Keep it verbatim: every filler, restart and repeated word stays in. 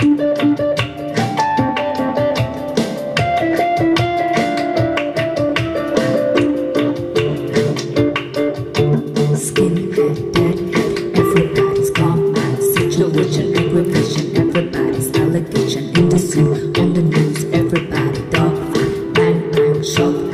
Skinhead, deadhead, everybody's common situation, aggravation, everybody's allegation in the zoo, on the news, everybody dog fight, bang bang, shot.